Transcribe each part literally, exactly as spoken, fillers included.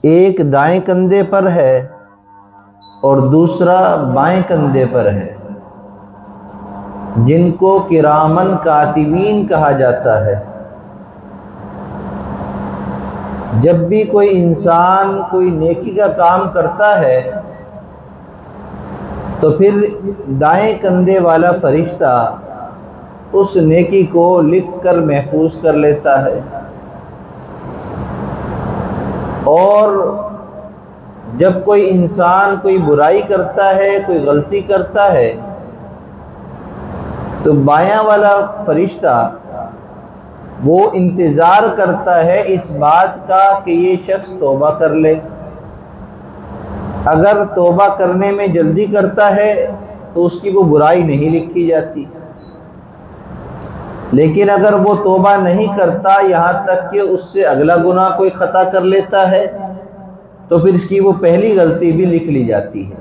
एक दाएं कंधे पर है और दूसरा बाएं कंधे पर है, जिनको किरामन कातिबीन कहा जाता है। जब भी कोई इंसान कोई नेकी का काम करता है तो फिर दाएं कंधे वाला फरिश्ता उस नेकी को लिख कर महफूज कर लेता है, और जब कोई इंसान कोई बुराई करता है, कोई गलती करता है, तो बायां वाला फरिश्ता वो इंतज़ार करता है इस बात का कि ये शख्स तौबा कर ले। अगर तौबा करने में जल्दी करता है तो उसकी वो बुराई नहीं लिखी जाती, लेकिन अगर वो तौबा नहीं करता, यहाँ तक कि उससे अगला गुनाह कोई ख़ता कर लेता है, तो फिर इसकी वो पहली गलती भी लिख ली जाती है।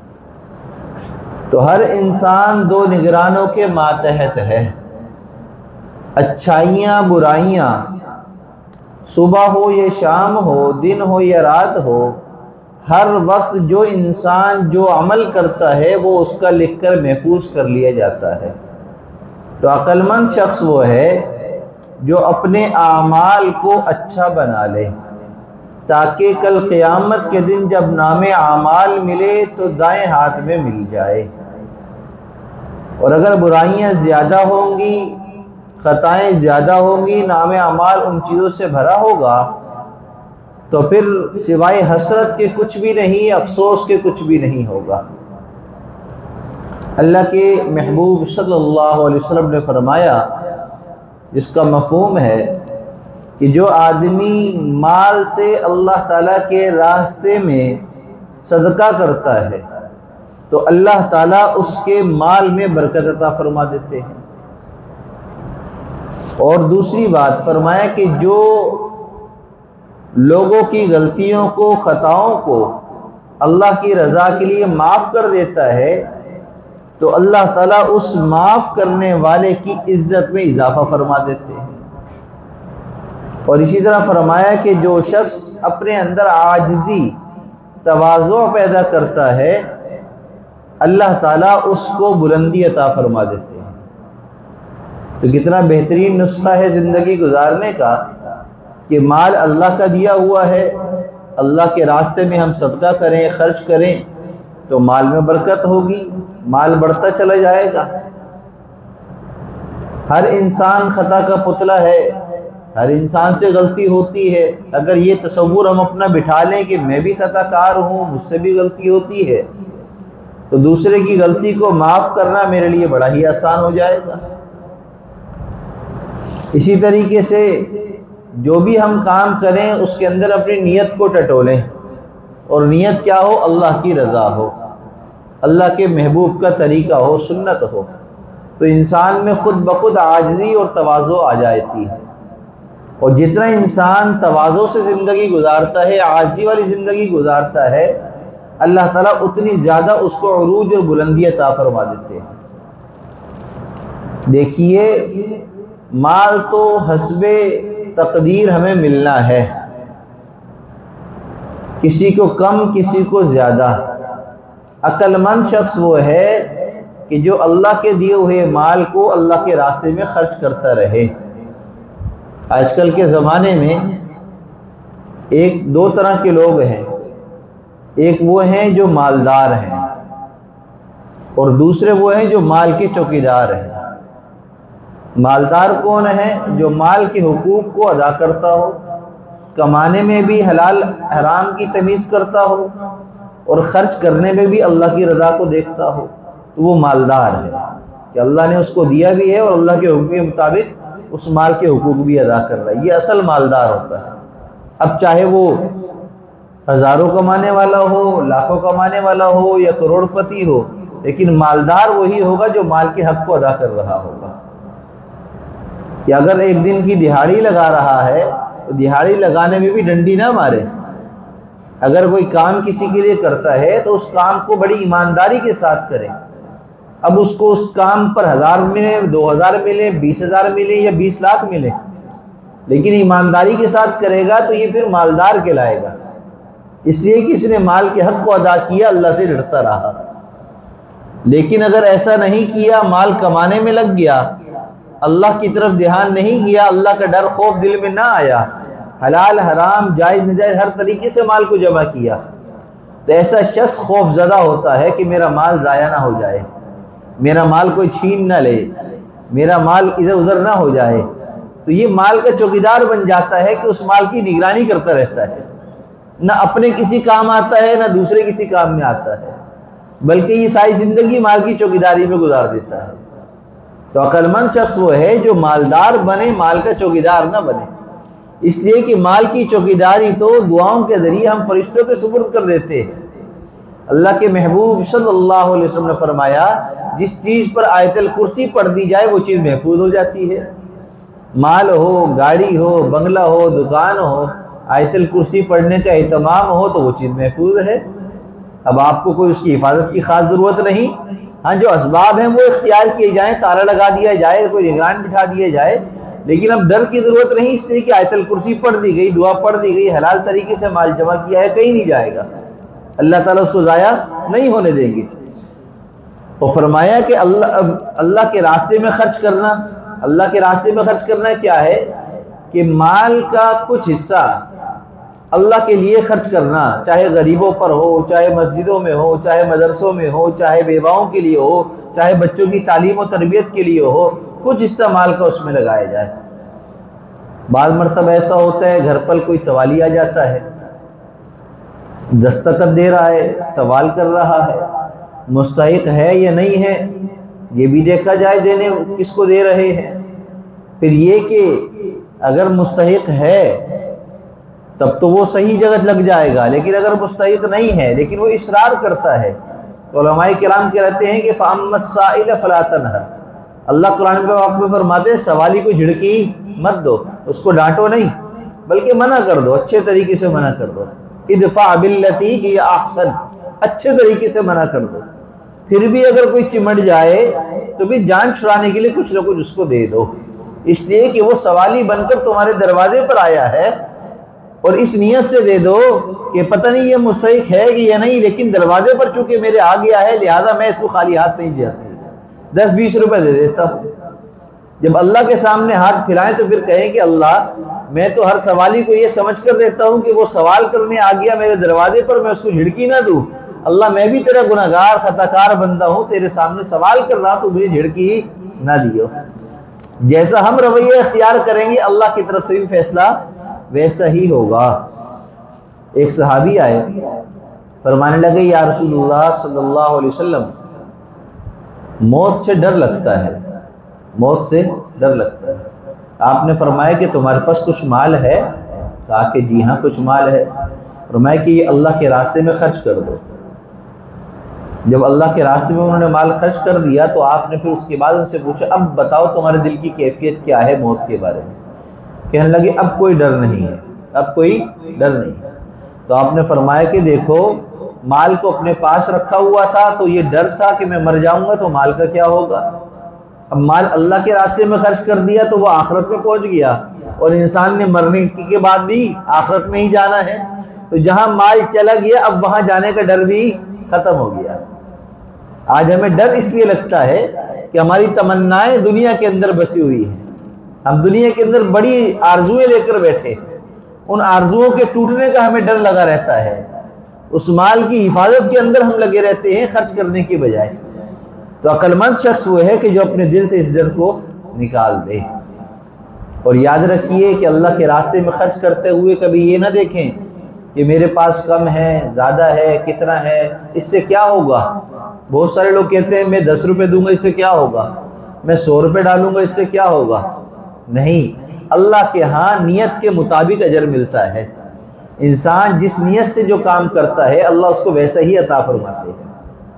तो हर इंसान दो निगरानों के मातहत है। अच्छाइयाँ बुराइयाँ, सुबह हो या शाम हो, दिन हो या रात हो, हर वक्त जो इंसान जो अमल करता है वो उसका लिखकर महफूज कर लिया जाता है। तो अक्लमंद शख्स वो है जो अपने आमाल को अच्छा बना ले, ताकि कल क़यामत के दिन जब नामे आमाल मिले तो दाएं हाथ में मिल जाए। और अगर बुराइयां ज़्यादा होंगी, ख़ताएँ ज़्यादा होंगी, नामे आमाल उन चीज़ों से भरा होगा, तो फिर सिवाय हसरत के कुछ भी नहीं, अफसोस के कुछ भी नहीं होगा। अल्लाह के महबूब सल्लल्लाहु अलैहि वसल्लम ने फरमाया, जिसका मफ़हूम है कि जो आदमी माल से अल्लाह ताला के रास्ते में सदका करता है तो अल्लाह ताला उसके माल में बरकत अता फरमा देते हैं। और दूसरी बात फरमाया कि जो लोगों की गलतियों को, ख़ताओं को अल्लाह की रज़ा के लिए माफ़ कर देता है तो अल्लाह ताला उस माफ़ करने वाले की इज़्ज़त में इजाफ़ा फरमा देते हैं। और इसी तरह फरमाया कि जो शख्स अपने अंदर आजिज़ी, तवाज़ु पैदा करता है, अल्लाह ताला उसको बुलंदी अता फरमा देते हैं। तो कितना बेहतरीन नुस्खा है ज़िंदगी गुजारने का कि माल अल्लाह का दिया हुआ है, अल्लाह के रास्ते में हम सदका करें, खर्च करें तो माल में बरकत होगी, माल बढ़ता चला जाएगा। हर इंसान खता का पुतला है, हर इंसान से गलती होती है। अगर ये तसव्वुर हम अपना बिठा लें कि मैं भी खताकार हूँ, मुझसे भी गलती होती है, तो दूसरे की गलती को माफ़ करना मेरे लिए बड़ा ही आसान हो जाएगा। इसी तरीके से जो भी हम काम करें उसके अंदर अपनी नीयत को टटोलें, और नीयत क्या हो? अल्लाह की रज़ा हो, अल्लाह के महबूब का तरीका हो, सुन्नत हो, तो इंसान में खुद ब खुद आजिज़ी और तवाज़ु आ जाती है। और जितना इंसान तवाज़ु से ज़िंदगी गुजारता है, आजिज़ी वाली ज़िंदगी गुजारता है, अल्लाह ताला उतनी ज़्यादा उसको उरूज और बुलंदी अता फरमा देते हैं। देखिए, माल तो हस्बे तकदीर हमें मिलना है, किसी को कम, किसी को ज़्यादा। अक्लमंद शख्स वो है कि जो अल्लाह के दिए हुए माल को अल्लाह के रास्ते में खर्च करता रहे। आजकल के ज़माने में एक दो तरह के लोग हैं, एक वो हैं जो मालदार हैं और दूसरे वो हैं जो माल के चौकीदार हैं। मालदार कौन है? जो माल के हुकूक को अदा करता हो, कमाने में भी हलाल हराम की तमीज़ करता हो और ख़र्च करने में भी अल्लाह की रज़ा को देखता हो, तो वो मालदार है कि अल्लाह ने उसको दिया भी है और अल्लाह के हुक्म के मुताबिक उस माल के हुकूक भी अदा कर रहा है। ये असल मालदार होता है। अब चाहे वो हज़ारों कमाने वाला हो, लाखों कमाने वाला हो या करोड़पति हो, लेकिन मालदार वही होगा जो माल के हक़ को अदा कर रहा होगा। कि अगर एक दिन की दिहाड़ी लगा रहा है तो दिहाड़ी लगाने में भी डंडी ना मारे। अगर कोई काम किसी के लिए करता है तो उस काम को बड़ी ईमानदारी के साथ करें। अब उसको उस काम पर हज़ार मिले, दो हज़ार मिले, बीस हज़ार मिले या बीस लाख मिले, लेकिन ईमानदारी के साथ करेगा तो ये फिर मालदार कहलाएगा। इसलिए कि इसने माल के हक को अदा किया, अल्लाह से डरता रहा। लेकिन अगर ऐसा नहीं किया, माल कमाने में लग गया, अल्लाह की तरफ ध्यान नहीं किया, अल्लाह का डर खौफ दिल में ना आया, हलाल हराम जायज़ नाजायज़ हर तरीके से माल को जमा किया, तो ऐसा शख्स खौफज़दा होता है कि मेरा माल ज़ाया ना हो जाए, मेरा माल कोई छीन ना ले, मेरा माल इधर उधर ना हो जाए। तो ये माल का चौकीदार बन जाता है कि उस माल की निगरानी करता रहता है, ना अपने किसी काम आता है ना दूसरे किसी काम में आता है, बल्कि ये सारी ज़िंदगी माल की चौकीदारी में गुजार देता है। तो अक्लमंद शख्स वो है जो मालदार बने, माल का चौकीदार ना बने। इसलिए कि माल की चौकीदारी तो दुआओं के ज़रिए हम फरिश्तों के सुपुर्द कर देते हैं। अल्लाह के महबूब सल्लल्लाहु अलैहि वसल्लम ने फरमाया, जिस चीज़ पर आयतल कुर्सी पढ़ दी जाए वो चीज़ महफूज हो जाती है। माल हो, गाड़ी हो, बंगला हो, दुकान हो, आयतल कुर्सी पढ़ने का एहतमाम हो तो वो चीज़ महफूज है। अब आपको कोई उसकी हिफाजत की खास ज़रूरत नहीं। हाँ, जो असबाब हैं वो इख्तियार किए जाएँ, ताला लगा दिया जाए, कोई निगरान बिठा दिया जाए, लेकिन अब डर की ज़रूरत नहीं, इसलिए कि आयतल कुर्सी पढ़ दी गई, दुआ पढ़ दी गई, हलाल तरीके से माल जमा किया है, कहीं नहीं जाएगा, अल्लाह ताला उसको ज़ाया नहीं होने देंगे। और फरमाया कि अल्लाह अल्लाह के रास्ते में खर्च करना, अल्लाह के रास्ते में खर्च करना क्या है कि माल का कुछ हिस्सा अल्लाह के लिए खर्च करना, चाहे गरीबों पर हो, चाहे मस्जिदों में हो, चाहे मदरसों में हो, चाहे बेवाओं के लिए हो, चाहे बच्चों की तालीम और तरबियत के लिए हो, कुछ हिस्सा माल का उसमें लगाया जाए। बाद मरतब ऐसा होता है घर पर कोई सवाली आ जाता है, दस्तखत दे रहा है, सवाल कर रहा है, मुस्तहिक है या नहीं है ये भी देखा जाए, देने किसको दे रहे हैं। फिर ये कि अगर मुस्तहिक है तब तो वो सही जगह लग जाएगा, लेकिन अगर मुस्तहिक नहीं है लेकिन वो इसरार करता है तो उलमाए किराम कहते हैं कि फ़अम्मस्साइल फ़ला तनहर, अल्लाह कुरान में वाक़ में फरमाते हैं सवाली को झिड़की मत दो, उसको डांटो नहीं बल्कि मना कर दो, अच्छे तरीके से मना कर दो। इदफ़ा बिल्लती हिय अहसन, अच्छे तरीके से मना कर दो। फिर भी अगर कोई चिमट जाए तो भी जान छुड़ाने के लिए कुछ ना कुछ उसको दे दो, इसलिए कि वो सवाली बनकर तुम्हारे दरवाजे पर आया है, और इस नियत से दे दो कि पता नहीं ये मुस्तहिक है कि या नहीं, लेकिन दरवाजे पर चूंकि मेरे आ गया है लिहाजा मैं इसको खाली हाथ नहीं जाता, दस बीस रुपए दे देता हूँ। जब अल्लाह के सामने हाथ फैलाएं तो फिर कहें कि अल्लाह मैं तो हर सवाली को ये समझ कर देता हूँ कि वो सवाल करने आ गया मेरे दरवाजे पर, मैं उसको झिड़की ना दूँ। अल्लाह मैं भी तेरा गुनाहगार खताकार बंदा हूँ, तेरे सामने सवाल कर रहा तो मुझे झिड़की ना दियो। जैसा हम रवैया इख्तियार करेंगे अल्लाह की तरफ से भी फैसला वैसा ही होगा। एक सहाबी आए, फरमाने लगे या रसूलुल्लाह सल्लल्लाहु अलैहि वसल्लम, मौत से डर लगता है, मौत से डर लगता है। आपने फरमाया कि तुम्हारे पास कुछ माल है? कहा कि जी हाँ कुछ माल है। फरमाया कि ये अल्लाह के रास्ते में खर्च कर दो। जब अल्लाह के रास्ते में उन्होंने माल खर्च कर दिया तो आपने फिर उसके बाद उनसे पूछा अब बताओ तुम्हारे दिल की कैफियत क्या है मौत के बारे में। कहने लगे अब कोई डर नहीं है, अब कोई डर नहीं है। तो आपने फरमाया कि देखो माल को अपने पास रखा हुआ था तो ये डर था कि मैं मर जाऊंगा तो माल का क्या होगा। अब माल अल्लाह के रास्ते में खर्च कर दिया तो वो आखिरत में पहुंच गया, और इंसान ने मरने के बाद भी आखिरत में ही जाना है, तो जहां माल चला गया अब वहां जाने का डर भी खत्म हो गया। आज हमें डर इसलिए लगता है कि हमारी तमन्नाएं दुनिया के अंदर बसी हुई हैं, हम दुनिया के अंदर बड़ी आरजुएं लेकर बैठे, उन आरजुओं के टूटने का हमें डर लगा रहता है। उस माल की हिफाजत के अंदर हम लगे रहते हैं खर्च करने की बजाय। तो अक्लमंद शख्स वो है कि जो अपने दिल से इस डर को निकाल दे। और याद रखिए कि अल्लाह के रास्ते में खर्च करते हुए कभी ये ना देखें कि मेरे पास कम है, ज़्यादा है, कितना है, इससे क्या होगा। बहुत सारे लोग कहते हैं मैं दस रुपये दूंगा इससे क्या होगा, मैं सौ रुपये डालूंगा इससे क्या होगा। नहीं, अल्लाह के यहाँ नियत के मुताबिक अजर मिलता है। इंसान जिस नियत से जो काम करता है अल्लाह उसको वैसा ही अता फरमाते हैं।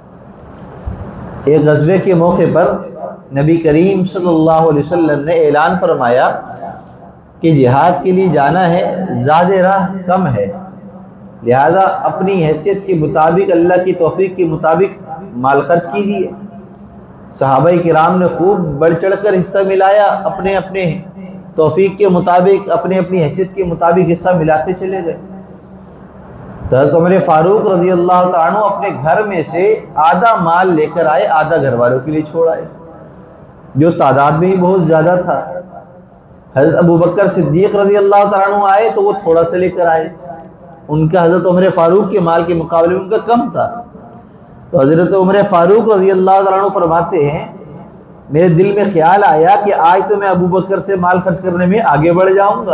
एक गज़वे के मौके पर नबी करीम सल्लल्लाहु अलैहि वसल्लम ने ऐलान फरमाया कि जिहाद के लिए जाना है, ज़्यादा राह कम है, लिहाजा अपनी हैसियत के मुताबिक अल्लाह की तौफीक के मुताबिक माल खर्च कीजिए। सहाबाई किराम ने खूब बढ़ चढ़ कर हिस्सा मिलाया, अपने अपने तौफीक के मुताबिक अपने अपनी हैसियत के मुताबिक हिस्सा मिलाते चले गए। तो हज़रत उमर फारूक रज़ी अल्लाह तआला अन्हु अपने घर में से आधा माल लेकर आए, आधा घर वालों के लिए छोड़ आए, जो तादाद में ही बहुत ज़्यादा था। हज़रत अबू बकर सिद्दीक़ रज़ी अल्लाह तआला अन्हु आए तो वो थोड़ा सा लेकर आए, उनका हज़रत उमर फारूक के माल के मुकाबले में उनका कम था। तो हज़रत उमर फारूक रज़ी अल्लाह तआला अन्हु फरमाते हैं, मेरे दिल में ख्याल आया कि आज तो मैं अबू बकर से माल खर्च करने में आगे बढ़ जाऊंगा।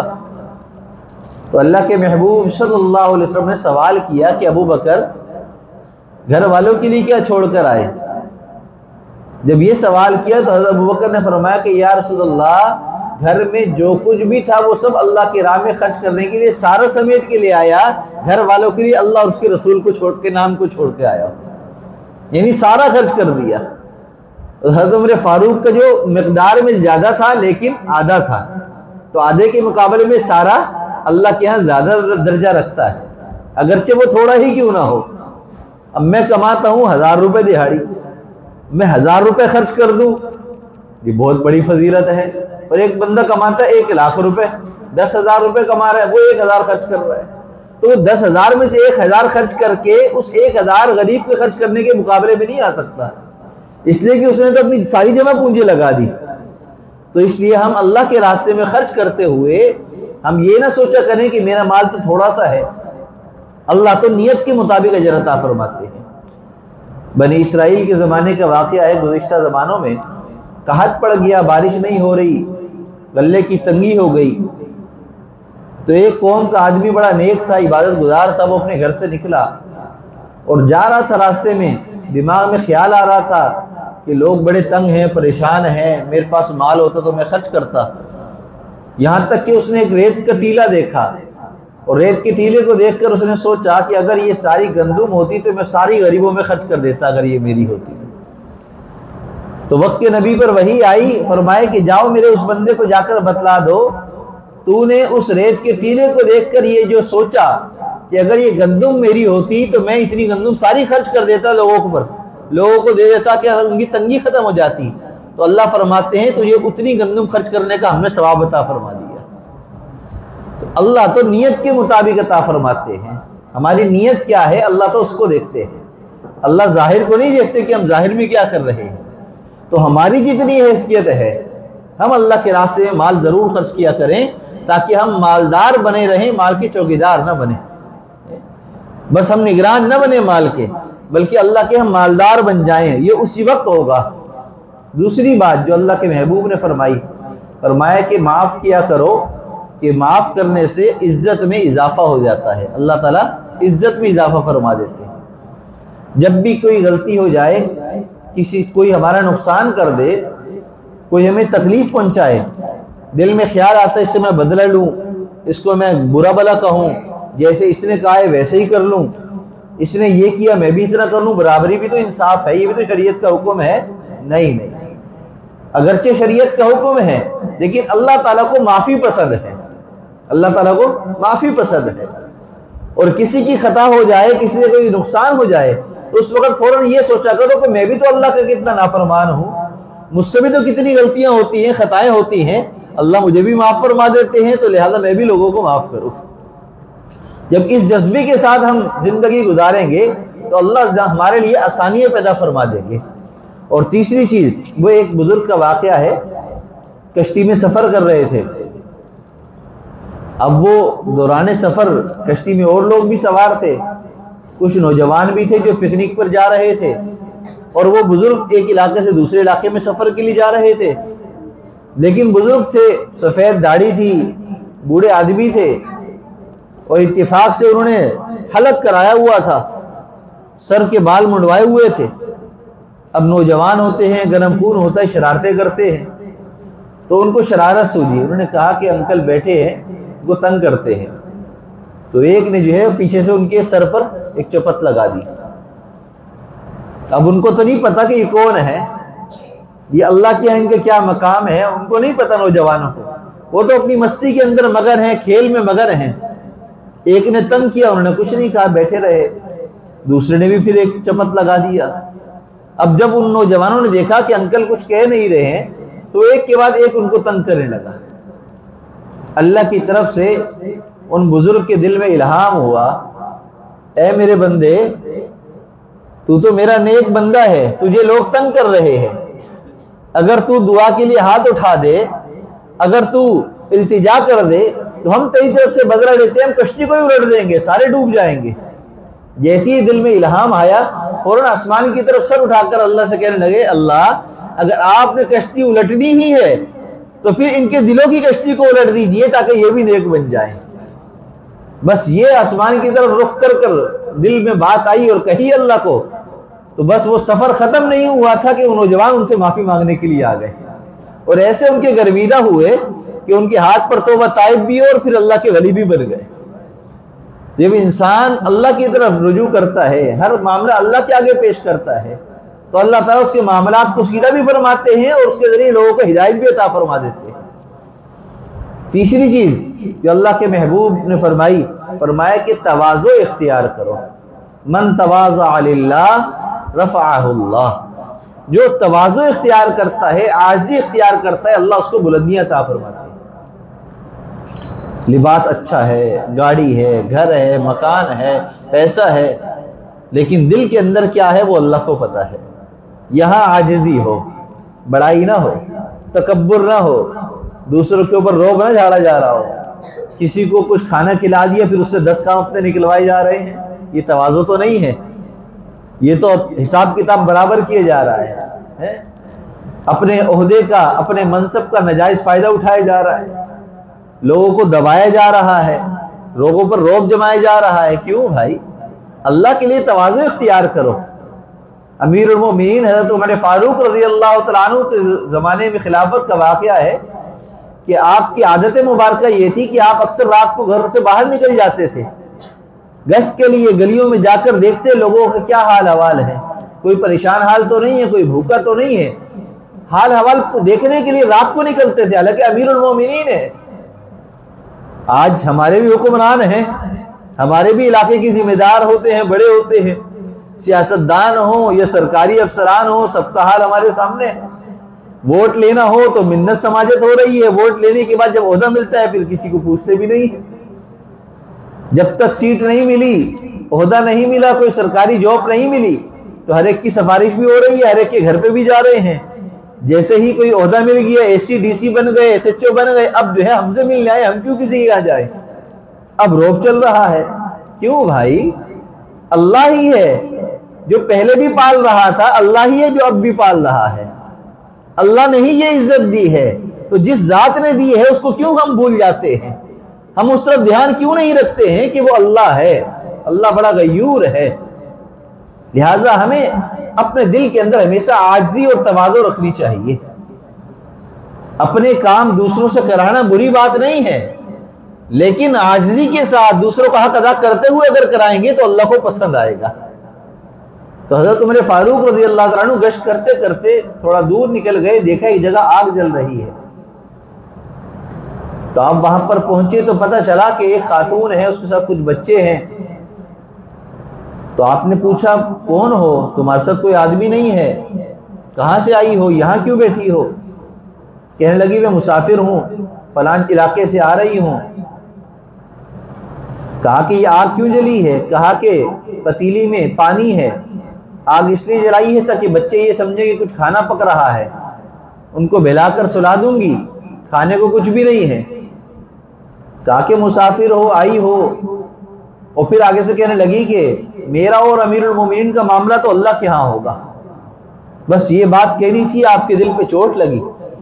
तो अल्लाह के महबूब सल्लल्लाहु अलैहि वसल्लम ने सवाल किया कि अबू बकर घर वालों के लिए क्या छोड़कर आए। जब ये सवाल किया तो हज़रत अबू बकर ने फरमाया कि या रसूलल्लाह, घर में जो कुछ भी था वो सब अल्लाह के राह में खर्च करने के लिए सारा समेट के लिए आया, घर वालों के लिए अल्लाह और उसके रसूल को छोड़ के नाम को छोड़ के आया, यानी सारा खर्च कर दिया। हज़रत उमर फारूक का जो मिकदार में ज़्यादा था लेकिन आधा था, तो आधे के मुकाबले में सारा अल्लाह के यहाँ ज़्यादा दर्जा रखता है, अगरचे वो थोड़ा ही क्यों ना हो। अब मैं कमाता हूँ हज़ार रुपये दिहाड़ी, मैं हज़ार रुपये खर्च कर दूँ, ये बहुत बड़ी फजीलत है। और एक बंदा कमाता है एक लाख रुपए, दस हज़ार रुपये कमा रहा है, वो एक हज़ार खर्च कर रहा है, तो वो दस हज़ार में से एक हज़ार खर्च करके उस एक हज़ार गरीब के खर्च करने के मुकाबले में नहीं आ सकता, इसलिए कि उसने तो अपनी सारी जमा पूंजी लगा दी। तो इसलिए हम अल्लाह के रास्ते में खर्च करते हुए हम ये ना सोचा करें कि मेरा माल तो थोड़ा सा है, अल्लाह तो नियत के मुताबिक अजर अता फरमाते हैं। बनी इसराइल के ज़माने का वाक़या है, गुज़िश्ता ज़मानों में कहत पड़ गया, बारिश नहीं हो रही, गले की तंगी हो गई, तो एक कौम का आदमी बड़ा नेक था, इबादत गुजार था, वो अपने घर से निकला और जा रहा था, रास्ते में दिमाग में ख्याल आ रहा था कि लोग बड़े तंग हैं, परेशान हैं, मेरे पास माल होता तो मैं खर्च करता। यहाँ तक कि उसने एक रेत का टीला देखा और रेत के टीले को देखकर उसने सोचा कि अगर ये सारी गंदुम होती तो मैं सारी गरीबों में खर्च कर देता, अगर ये मेरी होती तो। तो वक्त के नबी पर वही आई, फरमाए कि जाओ मेरे उस बंदे को जाकर बतला दो, तूने उस रेत के टीले को देखकर ये जो सोचा कि अगर ये गंदुम मेरी होती तो मैं इतनी गंदुम सारी खर्च कर देता, लोगों पर लोगों को दे देता, कि उनकी तंगी खत्म हो जाती। तो अल्लाह फरमाते हैं तो ये उतनी गंदुम खर्च करने का हमने सवाब अता फरमा दिया। तो अल्लाह तो नियत के मुताबिक अता फरमाते हैं, हमारी नियत क्या है अल्लाह तो उसको देखते हैं, अल्लाह जाहिर को नहीं देखते कि हम जाहिर में क्या कर रहे हैं। तो हमारी जितनी हैसियत है हम अल्लाह के रास्ते में माल ज़रूर खर्च किया करें, ताकि हम मालदार बने रहें, माल के चौकीदार न बने, बस हम निगरान न बने माल के, बल्कि अल्लाह के हम मालदार बन जाएं, ये उसी वक्त होगा। दूसरी बात जो अल्लाह के महबूब ने फरमाई, फरमाया कि माफ़ किया करो, कि माफ़ करने से इज़्ज़त में इजाफा हो जाता है, अल्लाह ताला इज़्ज़त में इजाफा फरमा देते हैं। जब भी कोई गलती हो जाए, किसी कोई हमारा नुकसान कर दे, कोई हमें तकलीफ़ पहुँचाए, दिल में ख्याल आता है इससे मैं बदला लूँ, इसको मैं बुरा भला कहूँ, जैसे इसने कहा है वैसे ही कर लूँ, इसने ये किया मैं भी इतना कर लूँ, बराबरी भी तो इंसाफ है, ये भी तो शरीयत का हुक्म है। नहीं नहीं, अगरचे शरीयत का हुक्म है, लेकिन अल्लाह ताला को माफ़ी पसंद है, अल्लाह ताला को माफ़ी पसंद है। और किसी की खता हो जाए, किसी से कोई नुकसान हो जाए, तो उस वक्त फ़ौरन ये सोचा करो कि मैं भी तो अल्लाह का कितना नाफरमान हूँ, मुझसे भी तो कितनी गलतियाँ होती हैं, खताएँ होती हैं, अल्लाह मुझे भी माफ़ फरमा देते हैं, तो लिहाजा मैं भी लोगों को माफ़ करूँ। जब इस जज्बे के साथ हम ज़िंदगी गुजारेंगे तो अल्लाह हमारे लिए आसानियाँ पैदा फरमा देंगे। और तीसरी चीज़, वो एक बुज़ुर्ग का वाक़या है, कश्ती में सफ़र कर रहे थे, अब वो दौरान सफ़र कश्ती में और लोग भी सवार थे, कुछ नौजवान भी थे जो पिकनिक पर जा रहे थे, और वो बुज़ुर्ग एक इलाके से दूसरे इलाके में सफ़र के लिए जा रहे थे। लेकिन बुज़ुर्ग थे, सफ़ेद दाढ़ी थी, बूढ़े आदमी थे, और इत्तेफाक से उन्होंने हलक कराया हुआ था, सर के बाल मुंडवाए हुए थे। अब नौजवान होते हैं, गर्म खून होता है, शरारतें करते हैं, तो उनको शरारत सूझी, उन्होंने कहा कि अंकल बैठे हैं, वो तंग करते हैं। तो एक ने जो है पीछे से उनके सर पर एक चपत लगा दी। अब उनको तो नहीं पता कि ये कौन है, ये अल्लाह के यहाँ इनका क्या मकाम है, उनको नहीं पता नौजवानों को, वो तो अपनी मस्ती के अंदर मगन हैं, खेल में मगन हैं। एक ने तंग किया, उन्होंने कुछ नहीं कहा, बैठे रहे, दूसरे ने भी फिर एक चपत लगा दिया। अब जब उन नौजवानों ने देखा कि अंकल कुछ कह नहीं रहे हैं, तो एक के बाद एक उनको तंग करने लगा। अल्लाह की तरफ से उन बुजुर्ग के दिल में इल्हाम हुआ ऐ मेरे बंदे, तू तो मेरा नेक बंदा है, तुझे लोग तंग कर रहे हैं, अगर तू दुआ के लिए हाथ उठा दे, अगर तू इल्तिजा कर दे, तो हम तेरी तरफ से बदला लेते हैं, हम कश्ती को ही उलट देंगे, सारे डूब जाएंगे। जैसे ही दिल में इल्हाम आया, फौरन आसमान की तरफ सर उठाकर अल्लाह से कहने लगे, अल्लाह अगर आपने कश्ती उलटनी ही है तो फिर इनके दिलों की कश्ती को उलट दीजिए ताकि ये भी नेक बन जाए। बस ये आसमान की तरफ रुख कर कर दिल में बात आई और कही अल्लाह को, तो बस वो सफर खत्म नहीं हुआ था कि वो नौजवान उनसे माफी मांगने के लिए आ गए, और ऐसे उनके गर्मीदा हुए कि उनके हाथ पर तौबा ताइब भी और फिर अल्लाह के वली भी बन गए। जब इंसान अल्लाह की तरफ रुजू करता है, हर मामला अल्लाह के आगे पेश करता है, तो अल्लाह ताला उसके मामलात को सीधा भी फरमाते हैं और उसके जरिए लोगों को हिदायत भी अता फरमा देते हैं। तीसरी चीज जो अल्लाह के महबूब ने फरमाई, फरमाया कि तवाज़ो इख्तियार करो, मन तवाज़ा लिल्लाह रफ़अहुल्लाह, जो तवाज़ो इख्तियार करता है, आज़ी इख्तियार करता है, अल्लाह उसको बुलंदियां अता फरमाते हैं। लिबास अच्छा है, गाड़ी है, घर है, मकान है, पैसा है, लेकिन दिल के अंदर क्या है वो अल्लाह को पता है। यहाँ आजिज़ी हो, बड़ाई ना हो, तकब्बुर ना हो, दूसरों के ऊपर रोब ना झाड़ा जा रहा हो, किसी को कुछ खाना खिला दिया फिर उससे दस काम अपने निकलवाए जा रहे हैं, ये तवाज़ो तो नहीं है। ये तो हिसाब किताब बराबर किए जा रहा है, है? अपने ओहदे का, अपने मनसब का नाजायज फायदा उठाया जा रहा है, लोगों को दबाया जा रहा है, लोगों पर रोब जमाया जा रहा है। क्यों भाई? अल्लाह के लिए तवाज़ो इख्तियार करो। अमीरुल मोमिनीन हज़रत उमर फारूक रज़ी अल्लाह तआला अन्हु के ज़माने में खिलाफत का वाक़या है कि आपकी आदत मुबारक ये थी कि आप अक्सर रात को घर से बाहर निकल जाते थे, गश्त के लिए गलियों में जाकर देखते लोगों का क्या हाल हवाल है, कोई परेशान हाल तो नहीं है, कोई भूखा तो नहीं है, हाल हवाल को देखने के लिए रात को निकलते थे, हालांकि अमीरुल मोमिनीन है। आज हमारे भी हुक्मरान हैं, हमारे भी इलाके की जिम्मेदार होते हैं, बड़े होते हैं, सियासतदान हो या सरकारी अफसरान हो, सबका हाल हमारे सामने है। वोट लेना हो तो मिन्नत समाजत हो रही है, वोट लेने के बाद जब ओहदा मिलता है फिर किसी को पूछते भी नहीं है। जब तक सीट नहीं मिली, ओहदा नहीं मिला, कोई सरकारी जॉब नहीं मिली, तो हर एक की सिफारिश भी हो रही है, हर एक के घर पे भी जा रहे हैं। जैसे ही कोई ओहदा मिल गया, एसी डीसी बन गए, एसएचओ बन गए, अब जो है हमसे मिलने आए, हम क्यों किसी के यहाँ जाए। अब रोब चल रहा है। क्यों भाई? अल्लाह ही है जो पहले भी पाल रहा था, अल्लाह ही है जो अब भी पाल रहा है। अल्लाह ने ही ये इज्जत दी है, तो जिस जात ने दी है उसको क्यों हम भूल जाते हैं? हम उस तरफ ध्यान क्यों नहीं रखते हैं कि वो अल्लाह है, अल्लाह बड़ा गयूर है। लिहाजा हमें अपने दिल के अंदर हमेशा आजिज़ी और तवाज़ो रखनी चाहिए। अपने काम दूसरों से कराना बुरी बात नहीं है, लेकिन आजिज़ी के साथ दूसरों का हक अदा करते हुए अगर कराएंगे तो अल्लाह को पसंद आएगा। तो हज़रत उमर फारूक रज़ी अल्लाह तआला अन्हु गश्त करते करते थोड़ा दूर निकल गए, देखा एक जगह आग जल रही है। तो आप वहां पर पहुंचे तो पता चला कि एक खातून है, उसके साथ कुछ बच्चे हैं। तो आपने पूछा कौन हो, तुम्हारे साथ कोई आदमी नहीं है, कहाँ से आई हो, यहाँ क्यों बैठी हो? कहने लगी मैं मुसाफिर हूँ, फलान इलाके से आ रही हूँ। कहा कि ये आग क्यों जली है? कहा कि पतीली में पानी है, आग इसलिए जलाई है ताकि बच्चे ये समझे कि कुछ खाना पक रहा है, उनको बहलाकर सुला दूंगी, खाने को कुछ भी नहीं है। कहा कि मुसाफिर हो, आई हो। और फिर आगे से कहने लगी कि मेरा और अमीरुल मोमिनीन का मामला तो अल्लाह के यहाँ होगा। बस ये बात कहनी थी, आपके दिल पे चोट लगी,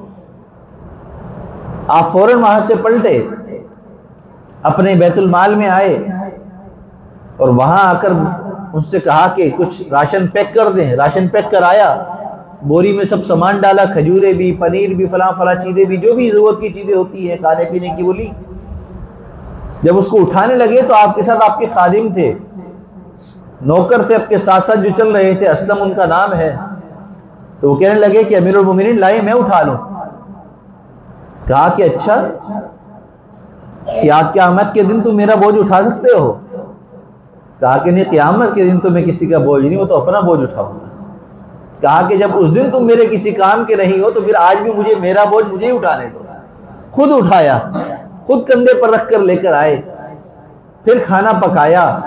आप फौरन वहां से पलटे, अपने बैतुल माल में आए और वहां आकर उससे कहा कि कुछ राशन पैक कर दें। राशन पैक कर आया, बोरी में सब सामान डाला, खजूरें भी, पनीर भी, फला फला चीज़ें भी, जो भी ज़रूरत की चीज़ें होती हैं खाने पीने की, बोली। जब उसको उठाने लगे तो आपके साथ आपके खादिम थे, नौकर थे, आपके साथ साथ जो चल रहे थे, असलम उनका नाम है। तो वो कहने लगे कि अमीरुल मोमिनीन लाए मैं उठा लूँ। कहा कि अच्छा, क्या क़यामत के दिन तुम मेरा बोझ उठा सकते हो? कहा कि नहीं, क़यामत के दिन तो मैं किसी का बोझ नहीं, वो तो अपना बोझ उठाऊंगा। कहा कि जब उस दिन तुम मेरे किसी काम के नहीं हो तो फिर आज भी मुझे मेरा बोझ मुझे ही उठाने दो। खुद उठाया, खुद कंधे पर रख कर लेकर आए, फिर खाना पकाया,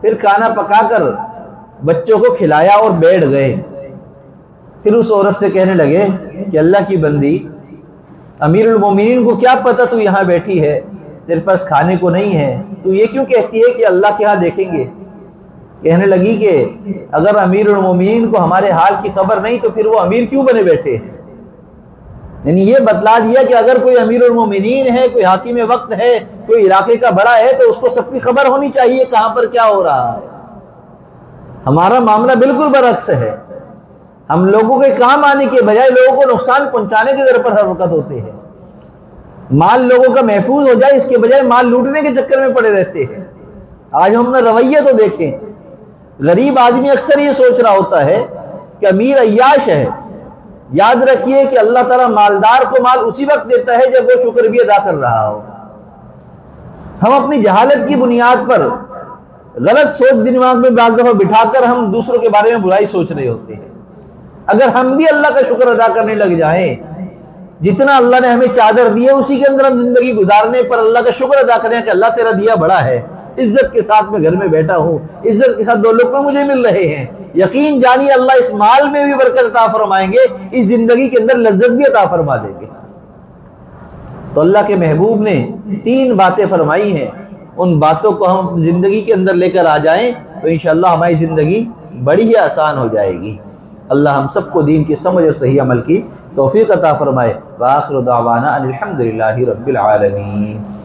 फिर खाना पकाकर बच्चों को खिलाया और बैठ गए। फिर उस औरत से कहने लगे कि अल्लाह की बंदी, अमीरुल मोमिनीन को क्या पता तू यहाँ बैठी है, तेरे पास खाने को नहीं है, तू ये क्यों कहती है कि अल्लाह के यहाँ देखेंगे। कहने लगी कि अगर अमीरुल मोमिनीन को हमारे हाल की खबर नहीं तो फिर वो अमीर क्यों बने बैठे हैं। यानी ये बतला दिया कि अगर कोई अमीरुल मोमिनीन है, कोई हाकिम वक्त है, कोई इलाके का बड़ा है, तो उसको सबकी खबर होनी चाहिए कहाँ पर क्या हो रहा है। हमारा मामला बिल्कुल बरअक्स है। हम लोगों के काम आने के बजाय लोगों को नुकसान पहुंचाने की दर पर हरकत होते हैं। माल लोगों का महफूज हो जाए इसके बजाय माल लूटने के चक्कर में पड़े रहते हैं। आज हमने रवैया तो देखें, गरीब आदमी अक्सर ये सोच रहा होता है कि अमीर अय्याश है। याद रखिए कि अल्लाह ताला मालदार को माल उसी वक्त देता है जब वो शुक्र भी अदा कर रहा हो। हम अपनी जहालत की बुनियाद पर गलत सोच दिमाग में बाज़ दफा बिठाकर हम दूसरों के बारे में बुराई सोच रहे होते हैं। अगर हम भी अल्लाह का शुक्र अदा करने लग जाएं, जितना अल्लाह ने हमें चादर दी है उसी के अंदर हम जिंदगी गुजारने पर अल्लाह का शुक्र अदा करें कि अल्लाह तेरा दिया बड़ा है, इज्जत के साथ मैं घर में बैठा हूँ, इज्जत के साथ दो लोग मुझे मिल रहे हैं, यकीन जानिए अल्लाह इस माल में भी बरकत अता फरमाएंगे, इस जिंदगी के अंदर लज्जत भी अता फरमा देंगे। तो अल्लाह के महबूब ने तीन बातें फरमाई हैं, उन बातों को हम जिंदगी के अंदर लेकर आ जाएं तो इंशाअल्लाह हमारी जिंदगी बड़ी ही आसान हो जाएगी। अल्लाह हम सबको दीन की समझ और सही अमल की तौफीक अता फरमाए। व आखिर दावाना अनिल हम्दुलिल्लाहि रब्बिल आलमीन।